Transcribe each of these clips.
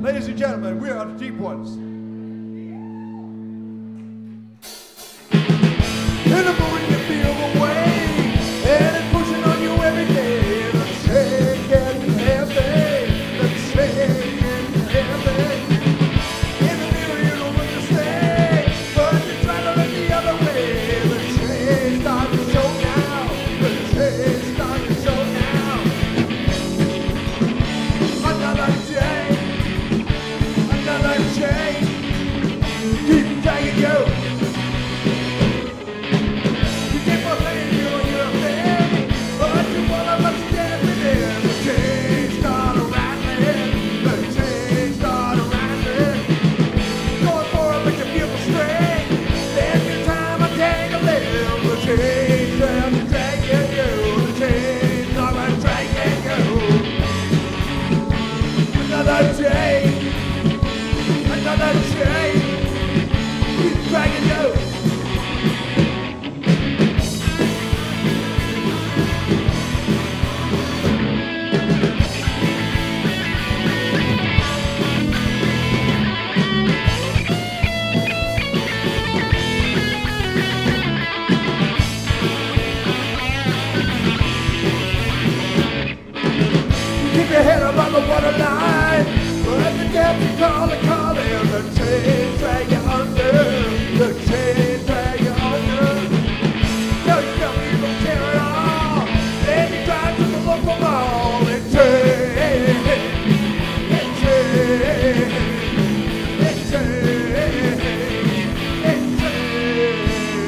Ladies and gentlemen, we are the Deep Ones. In the morning you feel the way, and it's pushing on you every day. The train getting heavy, the train getting heavy. In the mirror you don't understand, but you try to look the other way. The train's starting to show now, the train's starting to show now. Another day, another chain, keep dragging you. Another chain, another chain, keep dragging you. Keep your head above the waterline, but the depth you call it, the train drag you under, the train drag you under. No, you don't even care at all, then you drive to the local mall and train, and train, and train, and train.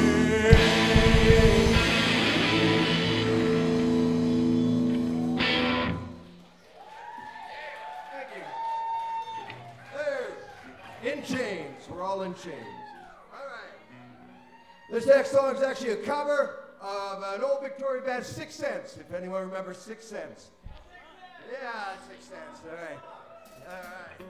In chains. We're all in chains. All right. This next song is actually a cover of an old Victorian band, 6 Cents. If anyone remembers 6 Cents. Yeah, 6 Cents. All right. All right.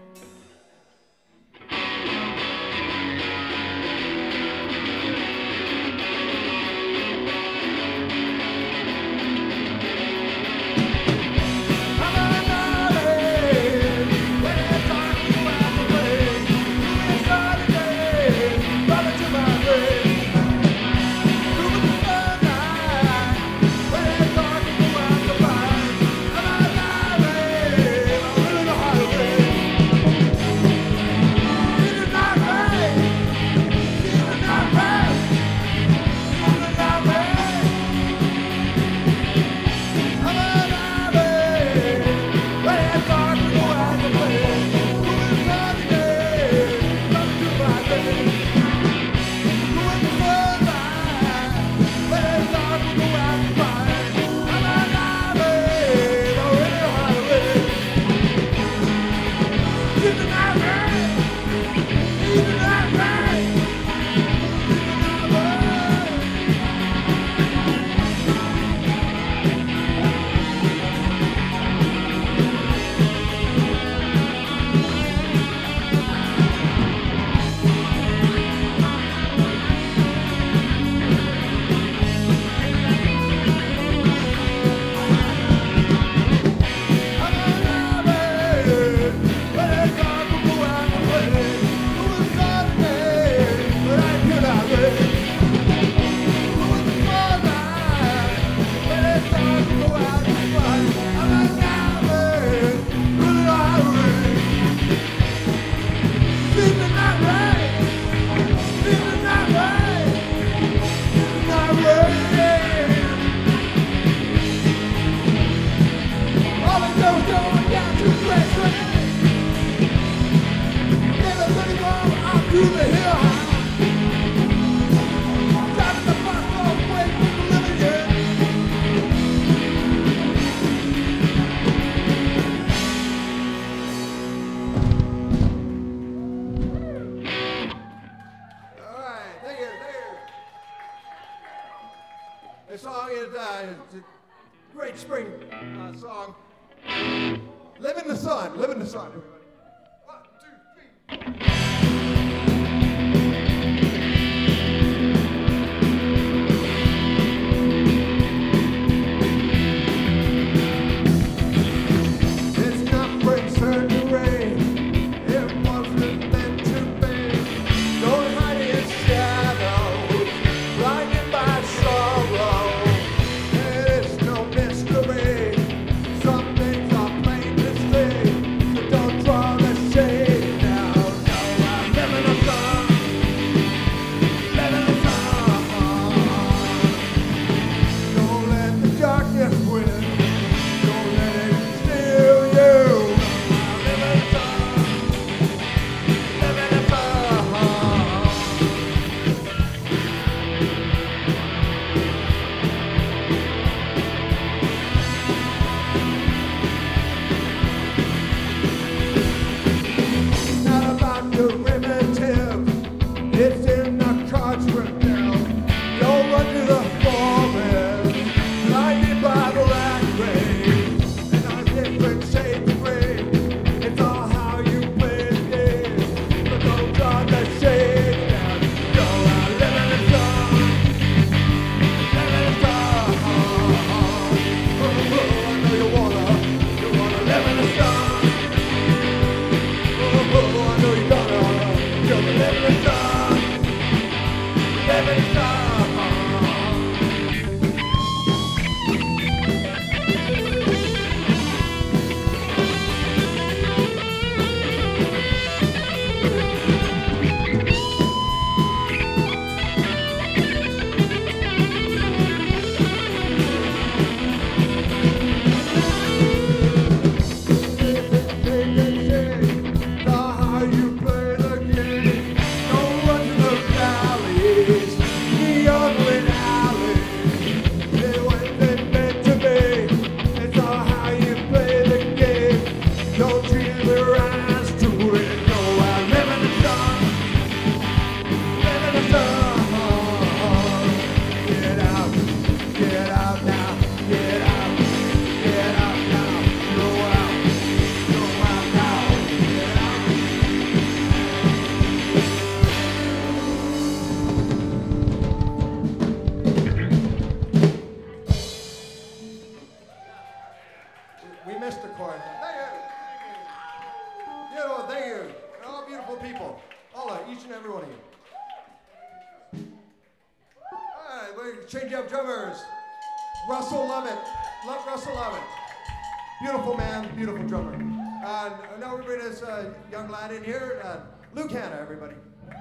This song is a great spring song. Live in the sun, live in the sun, everybody. 1, 2, 3. It's not spring, starting to rain. Change Up drummers. Russell Lovett. Love Russell Lovett. Beautiful man, beautiful drummer. Now we're bringing this young lad in here, Luke Hanna, everybody.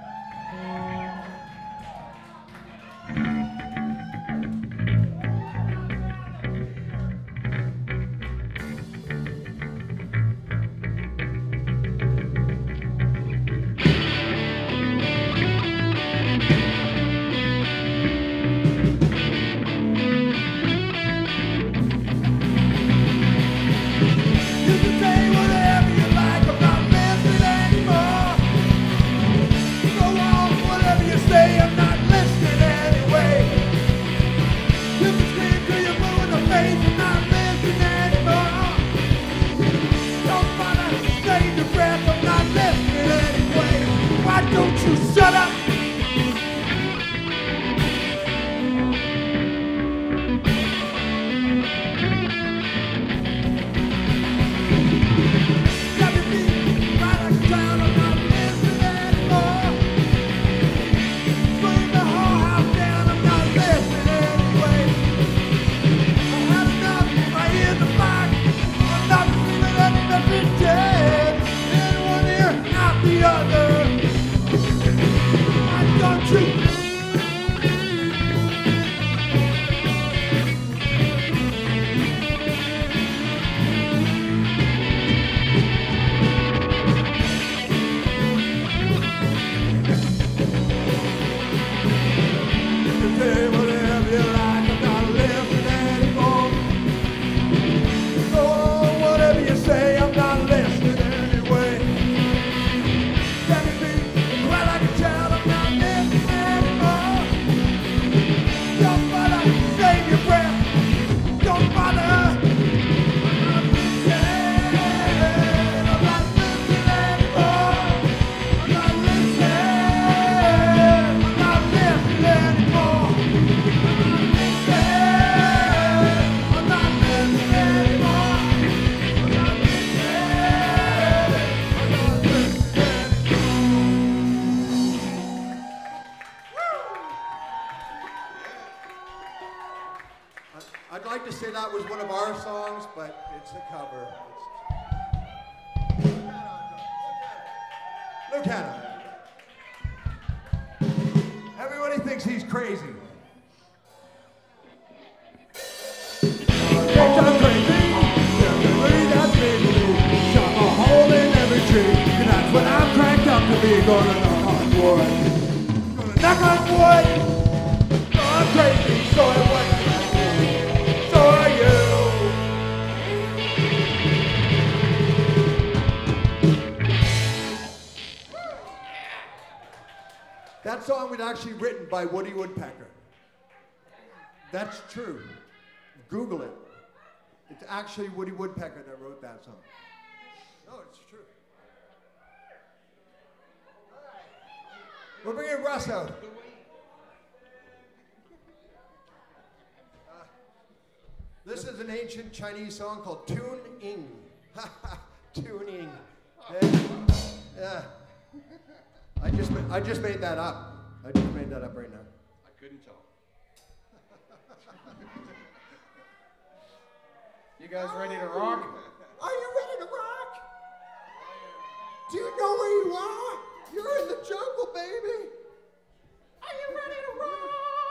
I'd like to say that was one of our songs, but it's a cover. Luke Hanna. Everybody thinks he's crazy. I'm crazy. That's me. Shot a hole in every tree. And that's what I'm cranked up to be. Gonna knock on wood. Gonna knock on wood. Oh, I'm crazy, so it was. That song was actually written by Woody Woodpecker. That's true. Google it. It's actually Woody Woodpecker that wrote that song. No, it's true. We're bringing Russ out. This is an ancient Chinese song called Tune Ing. Tuning. Yeah. I just made that up. I just made that up right now. I couldn't tell. You guys ready to rock? Are you ready to rock? Do you know where you are? You're in the jungle, baby. Are you ready to rock?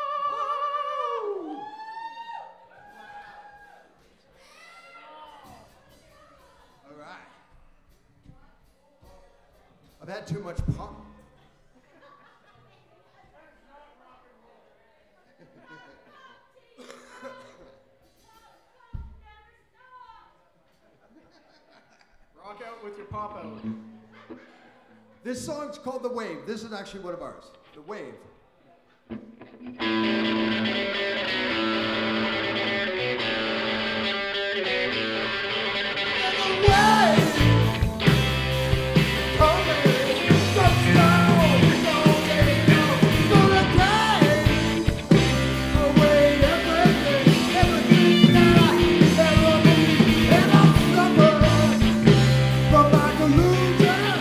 Oh. All right. I've had too much pop. Rock out with your pop out. This song's called The Wave. This is actually one of ours. The Wave.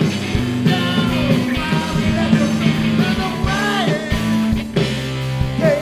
Hey!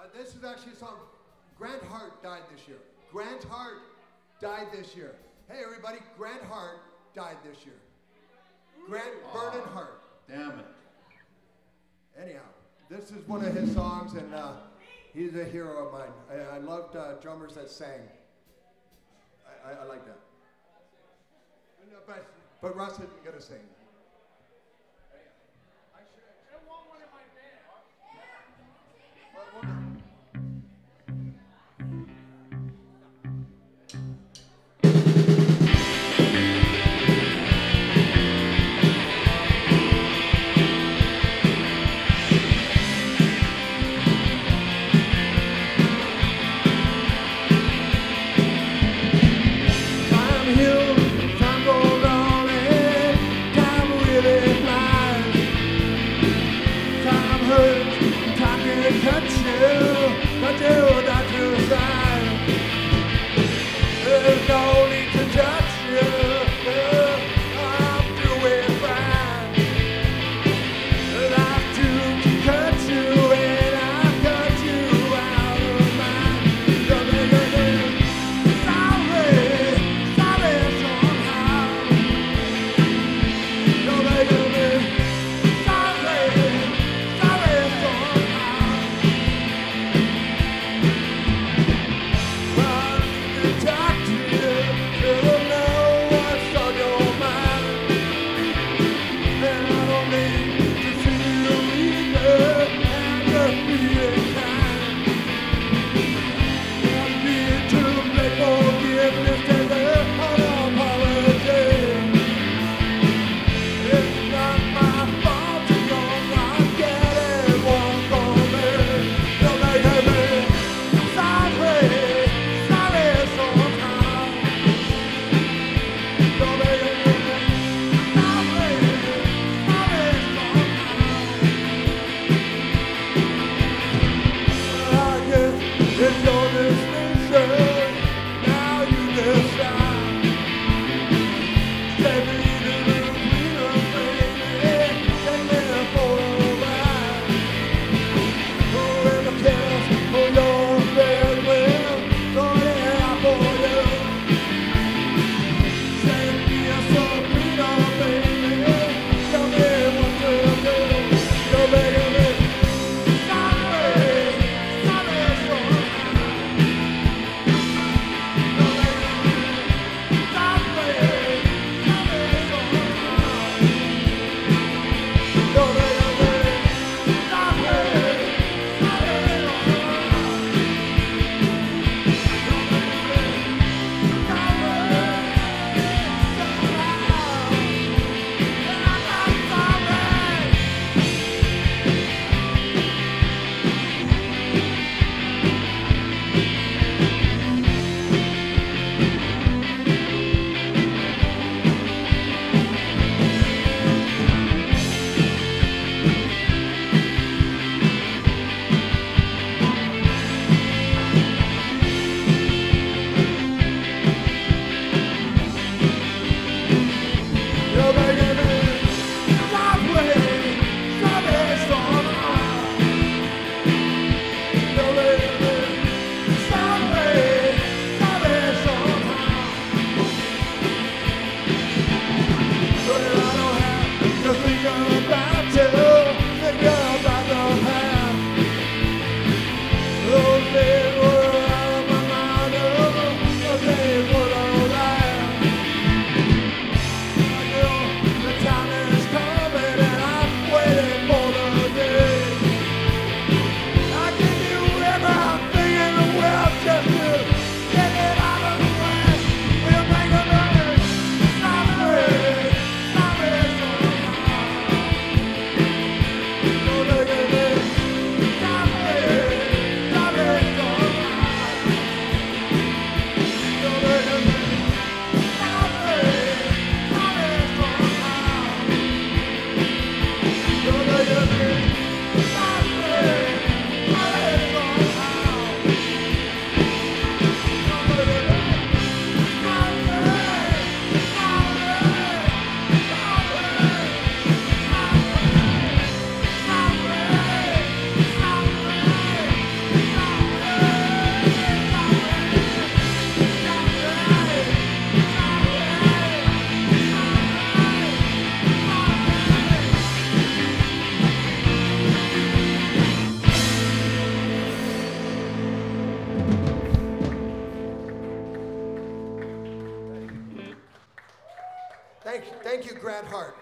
This is actually a song. Grant Hart died this year. Grant Hart died this year. Hey, everybody, Grant Hart died this year. Grant Vernon Hart. Damn it. Anyhow, this is one of his songs, and he's a hero of mine. I loved drummers that sang. I like that. But Russ isn't going to sing. I want one in my band.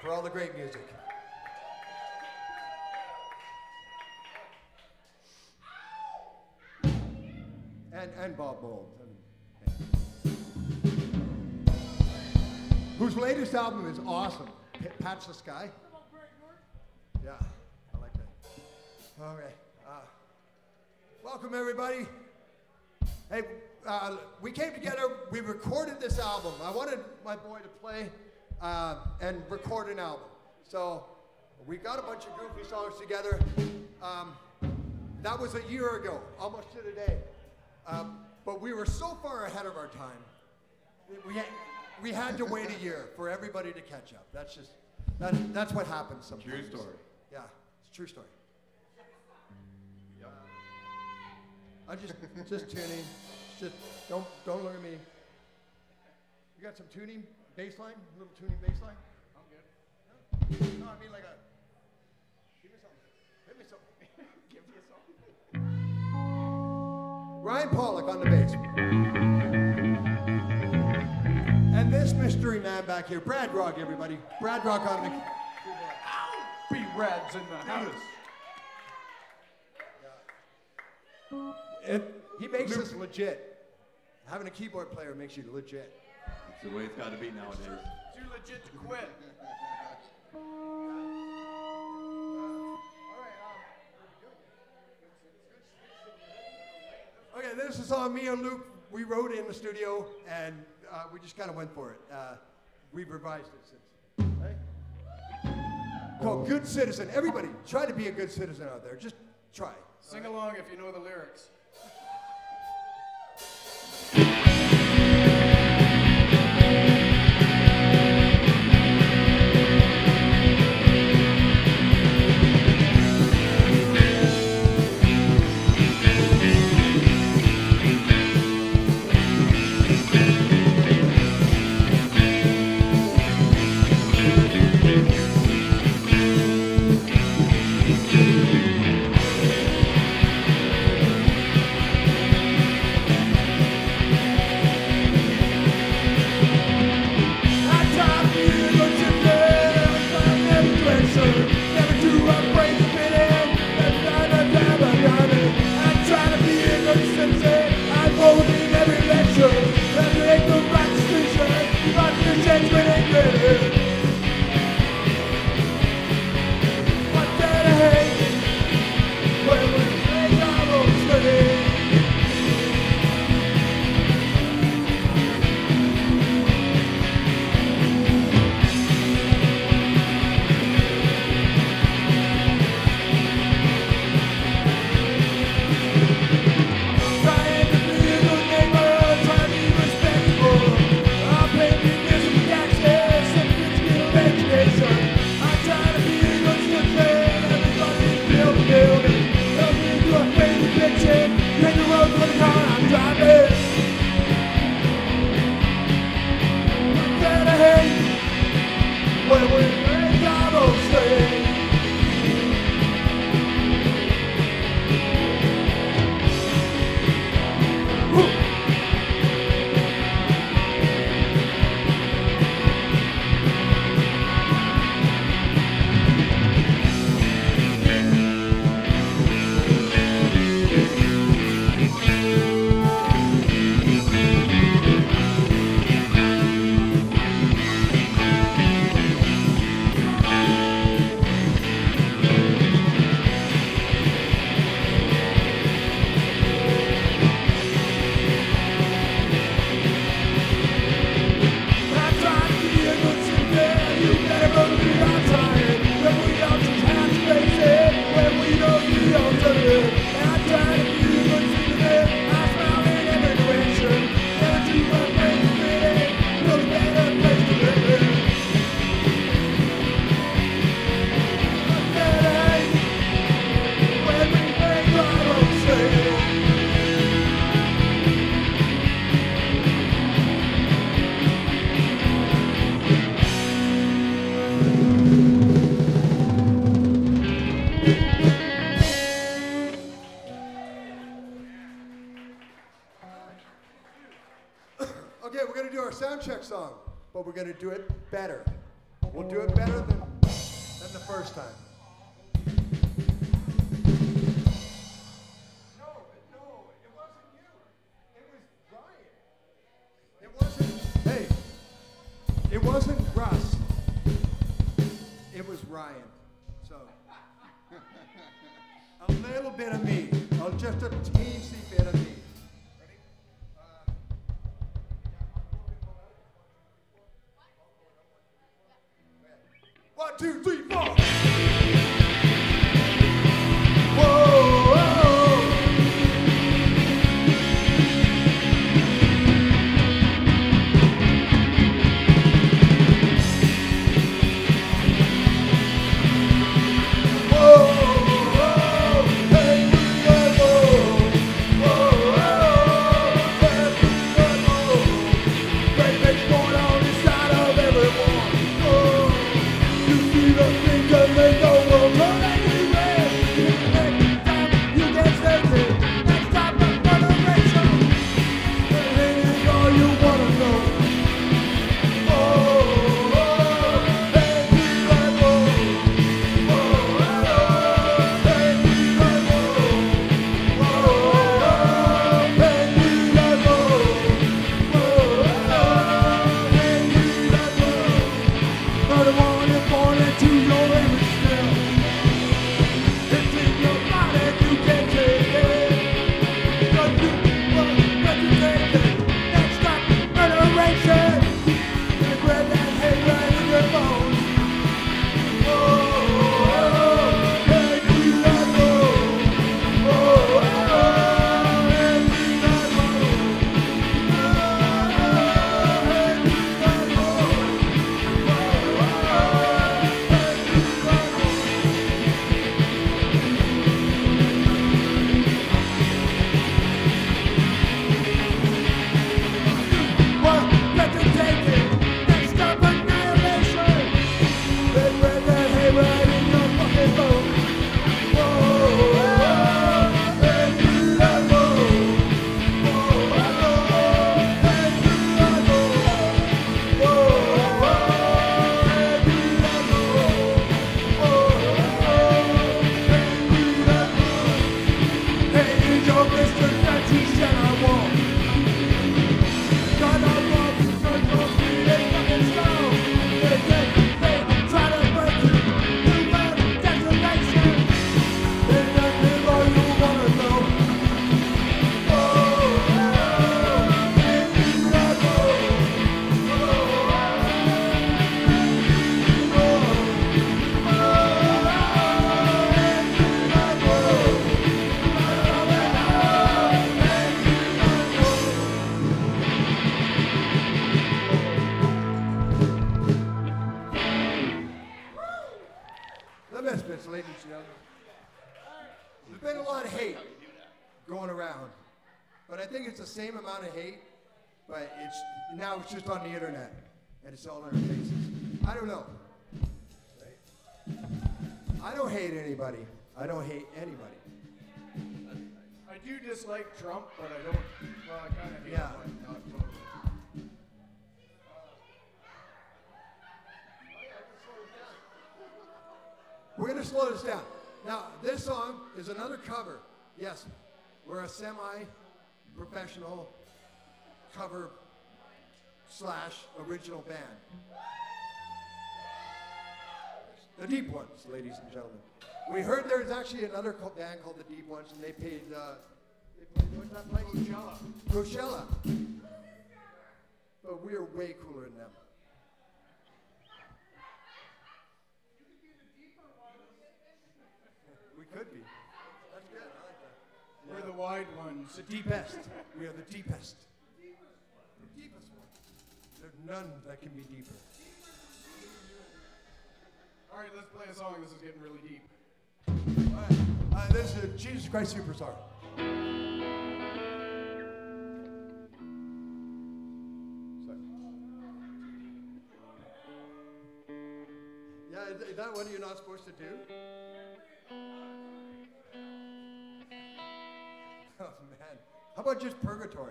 for all the great music. And Bob Mould. Whose latest album is awesome. Patch the Sky. Yeah, I like that. All right. Welcome, everybody. Hey, we came together, we recorded this album. I wanted my boy to play and record an album. So we got a bunch of goofy songs together. That was a year ago, almost to the day. But we were so far ahead of our time. We had to wait a year for everybody to catch up. That's what happens sometimes. True story. Yeah, it's a true story. I'm just tuning. Just don't look at me. You got some tuning bass line? A little tuning bass line? I'm good. No, I mean like a. Give me something. Hit me something. Give me something. Ryan Pollock on the bass. And this mystery man back here, Brad Rock, everybody. Brad Rock on the. Be Reds in the house. He makes us legit. Having a keyboard player makes you legit. It's the way it's got to be nowadays. Too legit to quit. Okay, this is a song me and Luke, we wrote in the studio, and we just kind of went for it. We've revised it since. Right? Called Good Citizen. Everybody, try to be a good citizen out there. Just try. Sing along if you know the lyrics. Okay, we're going to do our sound check song, but we're going to do it better. We'll do it better than the first time. No, it wasn't you. It was Ryan. It wasn't, hey, it wasn't Russ. It was Ryan. So, a little bit of me. Just a teensy bit of me. Ready? 1, 2, 3, 4. Whoa, same amount of hate, but now it's just on the internet, and it's all in our faces. I don't know. I don't hate anybody. I don't hate anybody. I do dislike Trump, but I don't. Well, I kind of hate him, but not totally. We're going to slow this down. Now, this song is another cover. Yes, we're a semi-professional cover / original band. The Deep Ones, ladies and gentlemen. We heard there's actually another band called the Deep Ones, and they played what's that place? Coachella. But we are way cooler than them. We could be. That's good. I like that. We're the wide ones. The deepest. We are the deepest. The deepest one. There's none that can be deeper. All right, let's play a song. This is getting really deep. All right. This is Jesus Christ Superstar. Yeah, is that what you're not supposed to do? Oh, man. How about just Purgatory?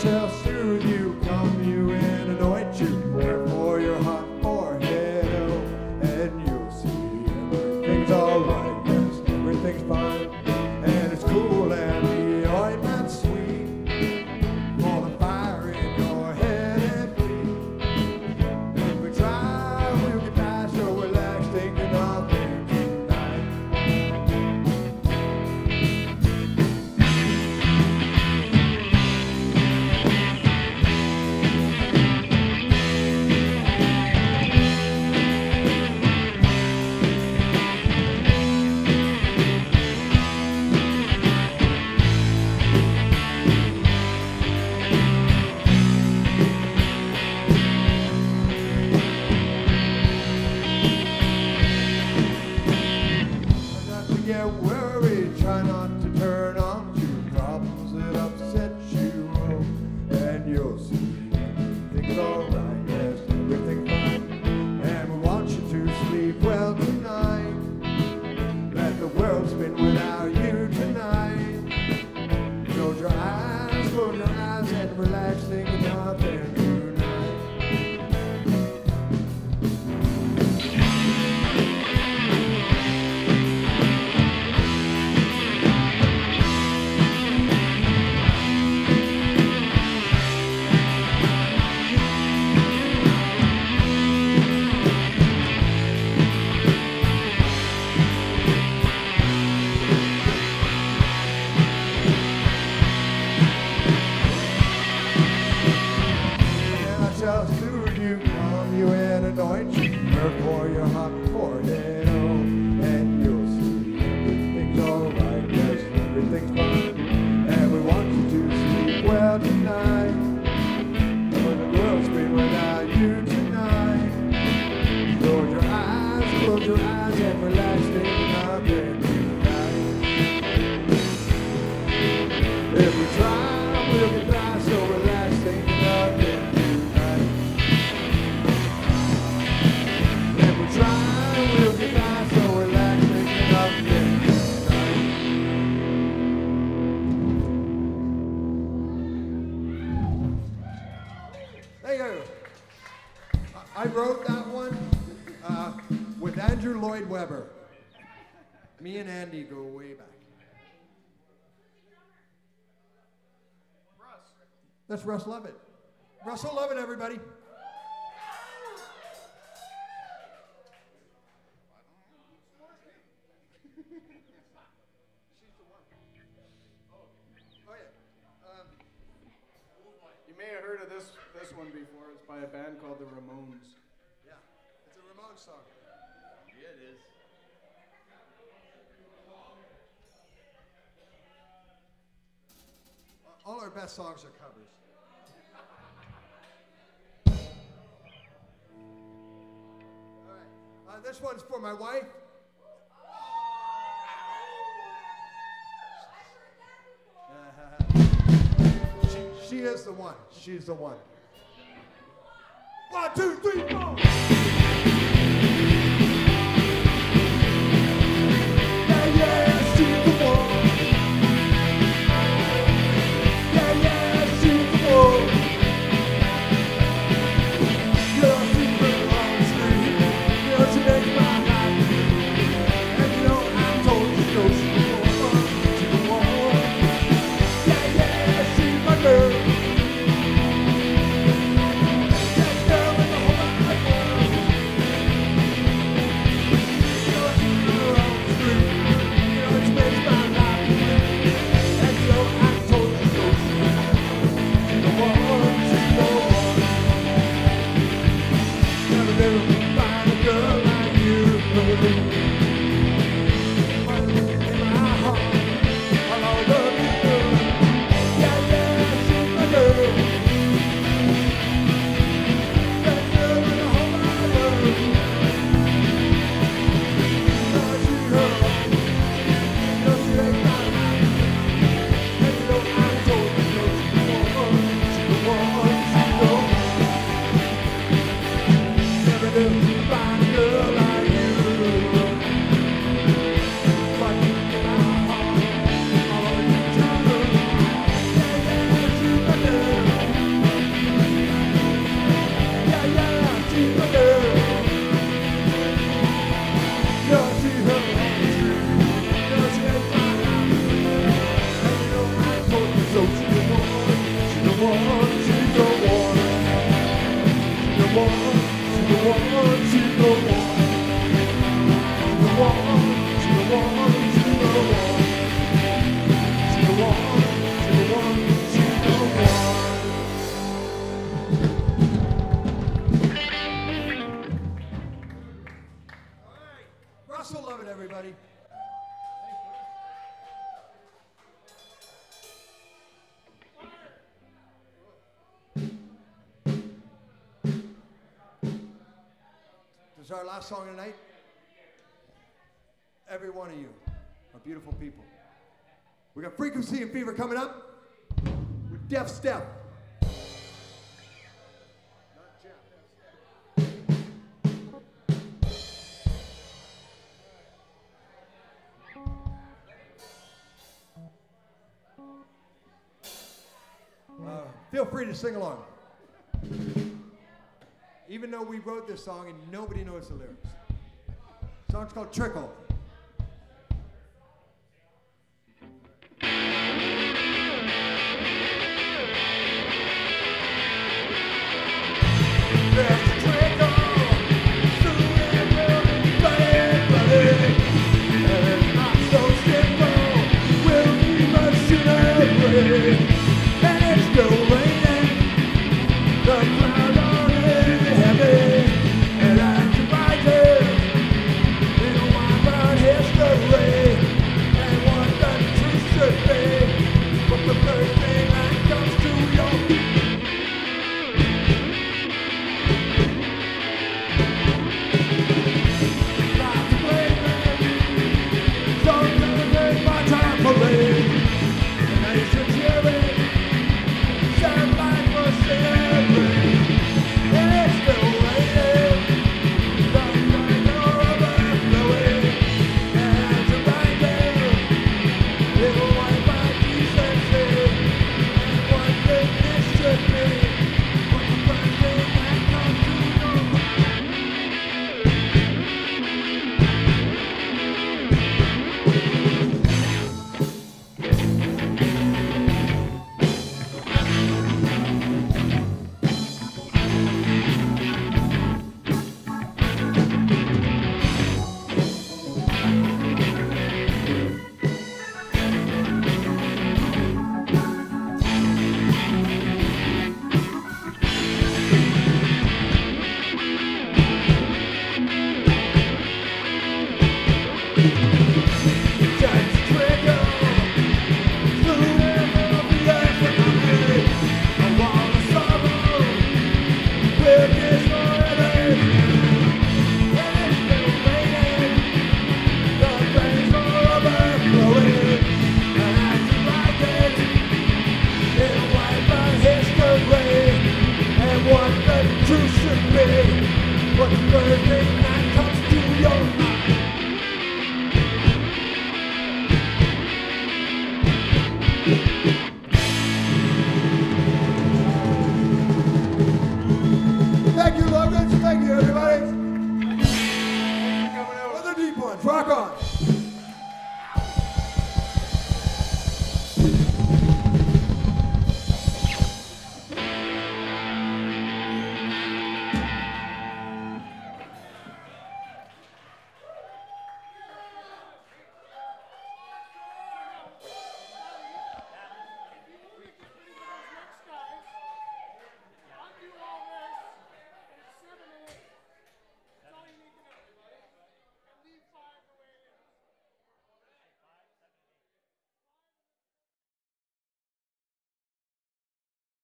shall soothe you, calm you, and anoint you, care for your hot forehead, oh, and you'll see everything's alright, yes, everything's fine, and it's cool, and the ointment's sweet, for the fire in your head and feet. If we try, we'll get by, so relax, thinking of things tonight. Not to get worried, try not to turn on to problems that upset you, oh, and you'll see everything's alright, yes, everything's fine, and we want you to sleep well tonight. Let the world spin without you tonight. Close your eyes, and relax, thinking nothing tonight. And I shall soothe you, calm you, and anoint you, care for your hot forehead, oh, and you'll see everything's alright, yes, everything's fine, and we want you to sleep well tonight. When the world's been without you tonight, close your eyes, and relax, thinking of it tonight. If we try, we'll get by, so relax, thinking of it tonight. If we try, we'll get by, so relax, thinking of it tonight. There you go. I wrote that one with Andrew Lloyd Webber. Me and Andy go way back. That's Russ Lovett. Russell Lovett, everybody. Oh yeah. You may have heard of this one before. It's by a band called the Ramones. Yeah, it's a Ramones song. Yeah, it is. All our best songs are covers. All right, this one's for my wife. She is the one. She's the one. 1, 2, 3, 4. Yeah, yeah, she's the one. Yeah, yeah, she's the one. You're a secret on the street. You know she makes my life. And you know I told you, she's the one. She's the one. Yeah, yeah, she's my girl. That girl in the whole wide world. is our last song tonight. Every one of you are beautiful people. We got Frequency and Fever coming up with Def Step. Feel free to sing along. Even though we wrote this song and nobody knows the lyrics. The song's called Trickle. What the truth should be, what the birthday